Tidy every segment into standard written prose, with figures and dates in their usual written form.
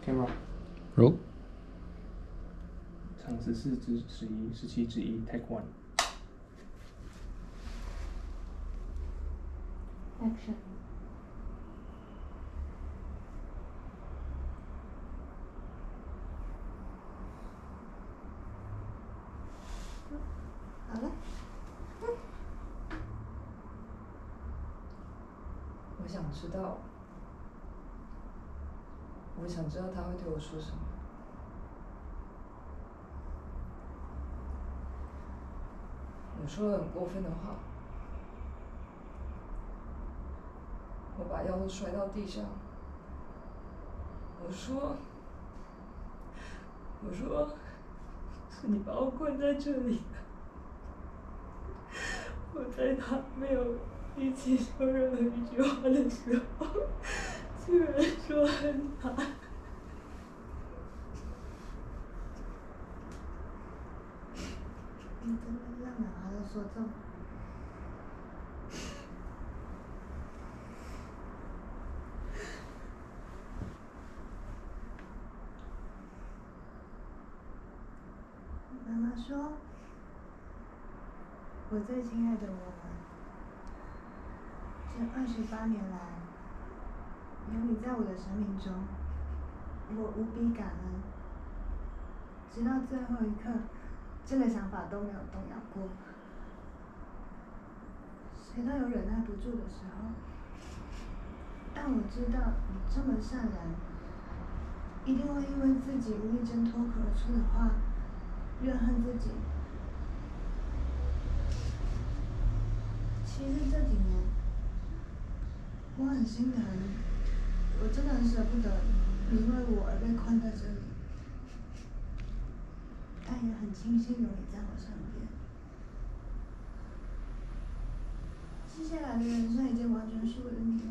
Camera。 Roll。 场14/11，17/1 ，Take one。 Action。 好了。 我想知道他会对我说什么。我说了很过分的话，我把药都摔到地上。我说，是你把我困在这里的。我在他没有力气说任何一句话的时候，居然说恨他。 你真的让男孩子说这么？妈妈说，我最亲爱的我们，这28年来，有你在我的生命中，我无比感恩。直到最后一刻，这个想法都没有动摇过。谁都有忍耐不住的时候，但我知道你这么善良，一定会因为自己无意间脱口而出的话，怨恨自己。其实这几年，我很心疼，我真的很舍不得你因为我而被困在这里，但也很庆幸有你在我身边。接下来的人生已经完全属于你了，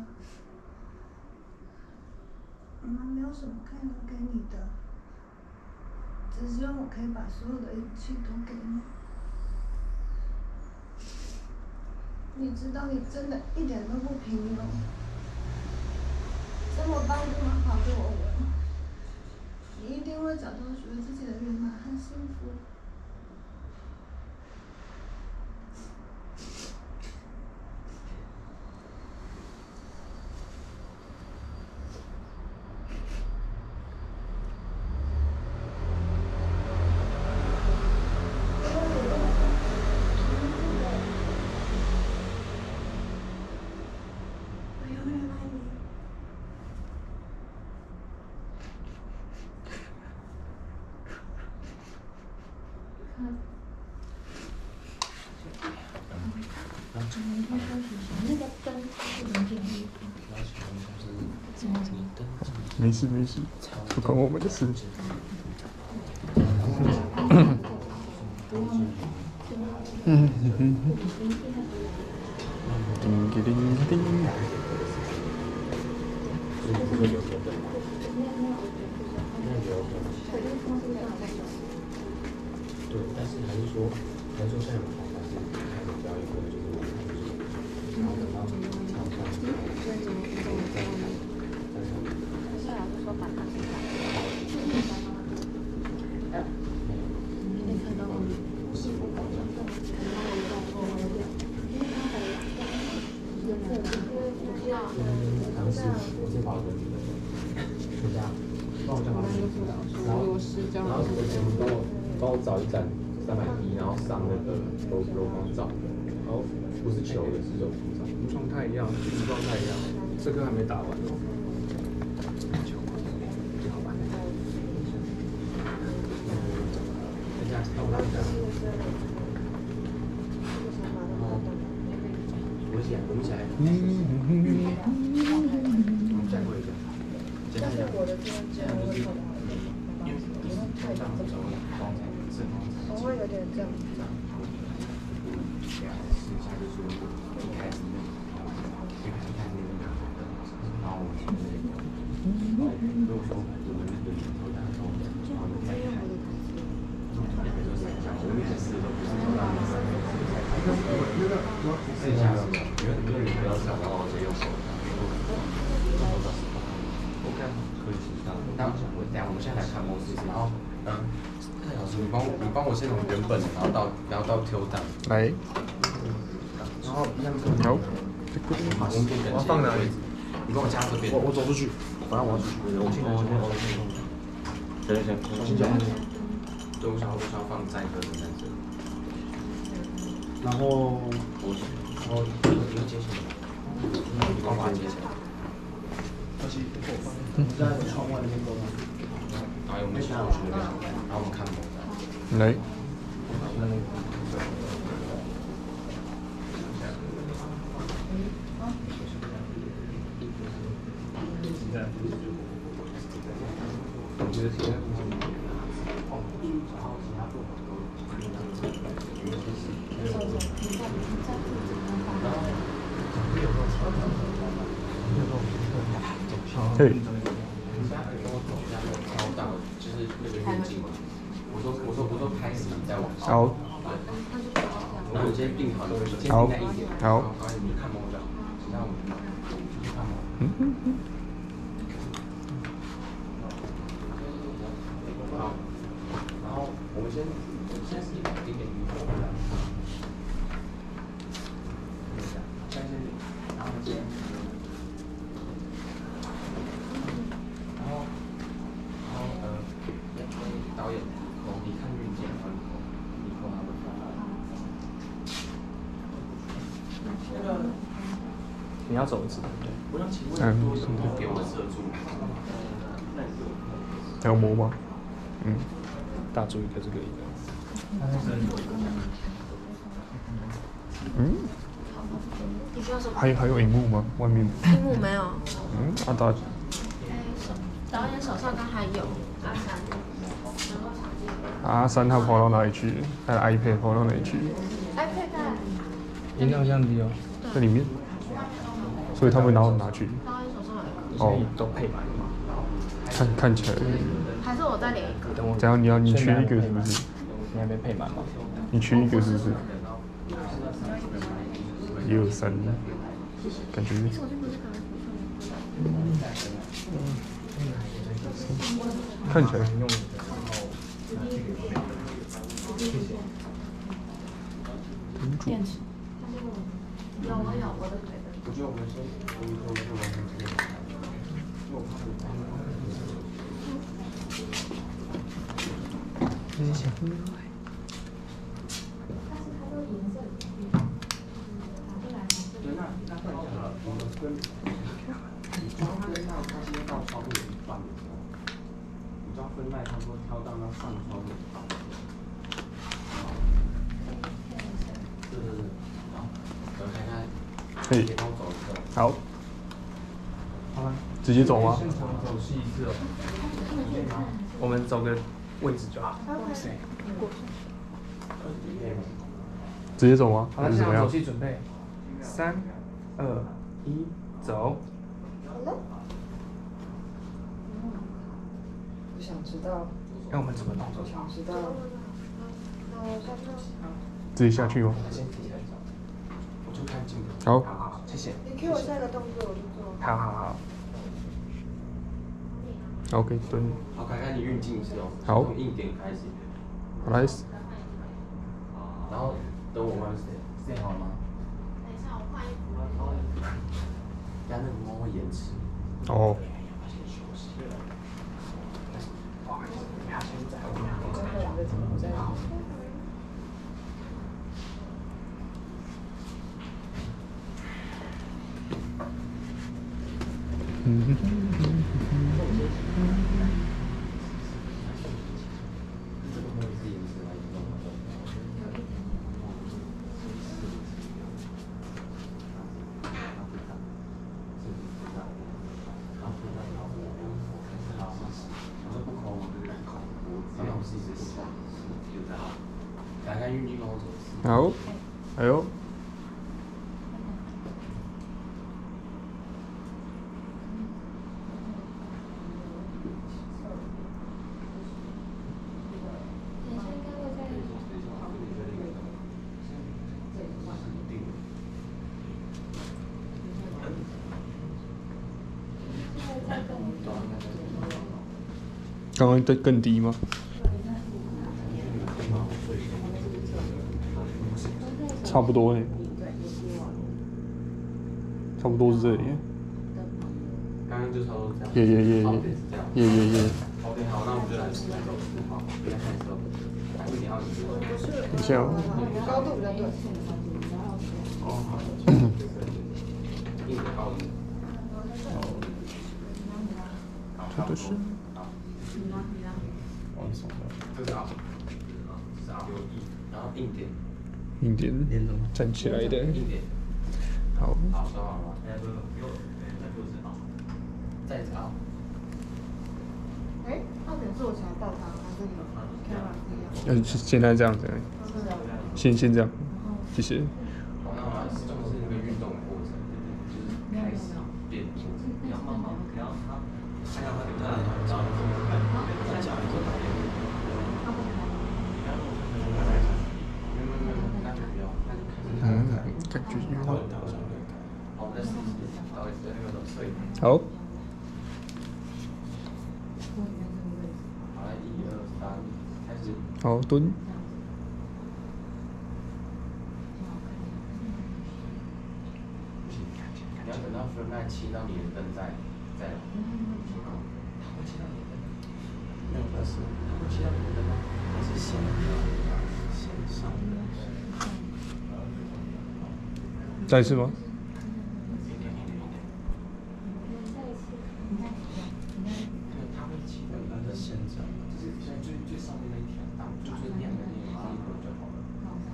妈妈没有什么可以留给你的，只希望我可以把所有的勇气都给你。你知道你真的一点都不平庸，这么棒这么好的我们，你一定会找到属于自己的圆满和幸福。我永远爱你。 没事没事，不关我们的事。叮叮叮叮。 对，但是还是说现在有好，但是开始表演过的就是我们然后等到唱上， 是老师说把它写下来。可以看到我是否搞成这样，看到我有点因为他的颜色不需要。 尝试我是保证你的，就这样，帮我叫老师，然后这个节目帮我找一盏300D，然后上那个柔光罩，然后不是球的，是柔光罩， 状态一样，状态一样，这个还没打完哦。 好吧。等一下，让我一下。我们一起来。我们再过一下。简单一下。 我的这样会痛。 太长了， 我会有点这样。 试一下，就是一开始然后我们如果说我们那个头大头，然后再开，也可以说3下，我们试都不是说让你试一下，因为你不要想，然后直接用手，OK，可以试一下。 那等下我们现在来看模式，然后蔡老师，你帮我先从原本，然后到调档。 来， 然后一样是好， 我们变我放哪里？ 你帮我加这边。 我走出去， 反正我要出去，我先。行，先讲。对，我想要放载歌的在这里。 然后你接起来，你帮我把它接起来。 你在窗外那边走吗？ 然后我们现在去那边，然后我们看风。 来， 我觉得体验嘿， 就是那个运镜嘛。我说开始再往上。 好， 然后你先定好，先定在一点。 好， 你看梦就好，其他我们去看梦。好，然后我们现在是0.1分。然后先。导演，你看运镜，你扣他们。 你要走一次，对。 我想请问，多什么给我射住？ 还有摸吗？ 大注一个这个一个。 你需要什么？ 还有荧幕吗？外面？ 荧幕没有。导演手上刚还有阿3他跑到哪里去？他的 iPad 跑到哪里去 iPad 在音量相机哦。 在里面，所以他们拿去。 导演手上有一个。 都配满了。 看起来。 还是我再连一个？ 等我。 这样你缺一个是不是？ 你还没配满吗？ 你缺一个是不是？1、2、3，感觉。看起来。 电池。有我的腿的。 我觉得我们先， 谢谢。 对，那换一下好了，我们分，你抓分麦它先到超过一半的时候，你抓分麦差不多挑到那上超过一半的时候，是，好，我看看， 可以。 帮我走一个。 好。 好了， 直接走吗？ 现场走戏一次哦。我们走个位置就好。 直接走吗？ 好了， 还是怎么样现场走？戏准备，3、2、1，走。 我想知道。 让我们怎么弄？ 想知道。 直接下去吗？ 先停一下，我就看镜头。 好。 好，谢谢。 你给我下个动作，我就做。 好好好。 OK， 蹲。 好，看看你运镜是哦。 好。 从硬点开始。 来。 然后等我慢慢set 好了吗？ 等一下，我换衣服。 那个猫会延迟。 哦。好，哎呦。 刚刚更低吗？差不多差不多是这里。 刚刚就差不多这样。 耶。 OK， 好，那我们就来试那个5号，给他看一下。1点20。 等一下哦。 高度比较对。 哦，好。1点20。 这个是。 这是 R， 这是 R6E， 然后硬点。 硬点站起来的。 硬点。 好。 好，收好了。再次 R。 哎，2点是我想要报它，还是你 camera 不一样？ 现在这样子。先这样，谢谢。 好，那我们就是那个运动的过程，就是开始变速，然后慢慢，然后他看到他有他的脚，他脚一个改变。没有，那就不要，那就开始。 感觉晕好，我们再试一试，稍微在那个摄影。 好。 好，来1、2、3，开始。 好，蹲。 你要等到分麦切到你的灯再来。它会切到你的灯？没有，它会切到你的灯吗？还是线上的？ 再一次吗？ 它会切到你的线上，就是现在最上面那一条，就是亮的那一个就好了。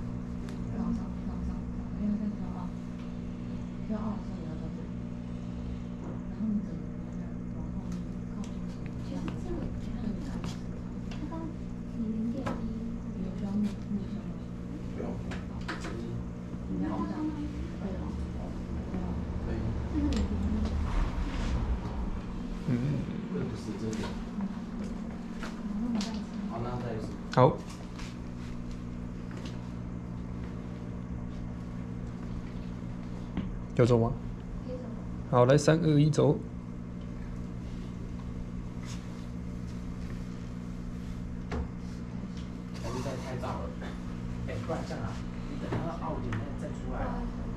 好，那再一次。 好。要走吗？好，来3、2、1，走。 还是太早了。不然这样啊，你等它到2点再出来。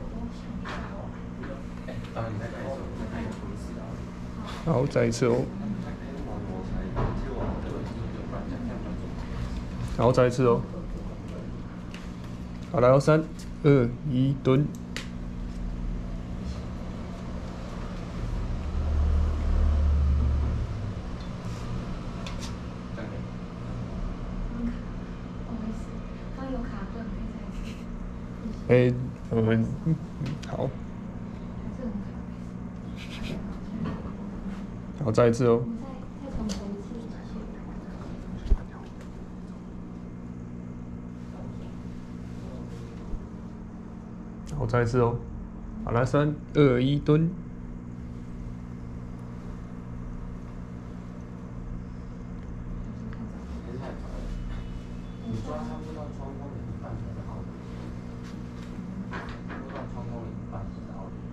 当然你再开始，再开始同时啊。 好，再一次哦。好，再一次哦。好，来哦，3、2、1，蹲。我们好。好，再一次哦。好，再一次哦。好，来3、2、1，蹲。 还是太早了。你抓差不多到窗框的一半才是2点。差不多到窗框的一半才是2点。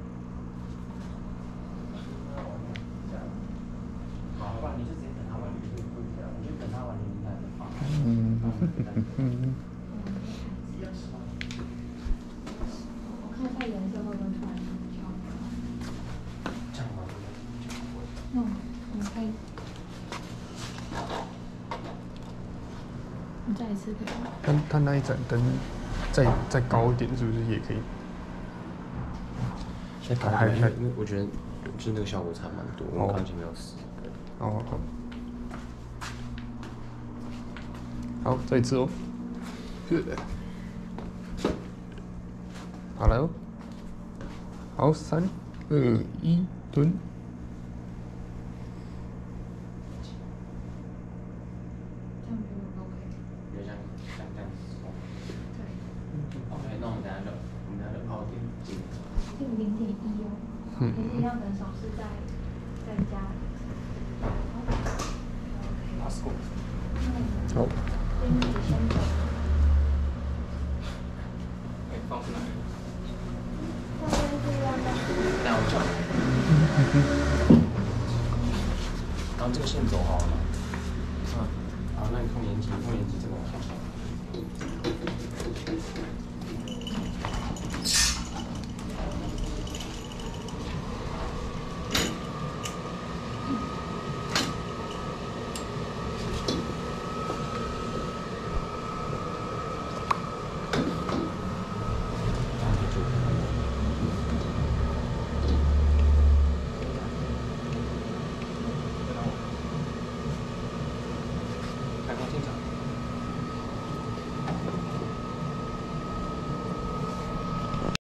好，不然你就直接等它完，你就不一样，你就等它完，你再放。 我看一下颜色会不会突然跳。 这样吗？ 那我们可以，你再一次可以吗？ 它那一盏灯再高一点，是不是也可以？ 还我觉得就是那个效果差蛮多，我刚才没有试。 哦，好，再一次哦。好，来哦。好，3、2、1，蹲。 这样觉得 OK。 就像这样子。对。OK， 那我们等下就定0.1哦，还是要等手势再加。 好。 先走。 放出来。 上面是要在。 那我转。然后这个线走好了吗？ 好，那你看年级这个。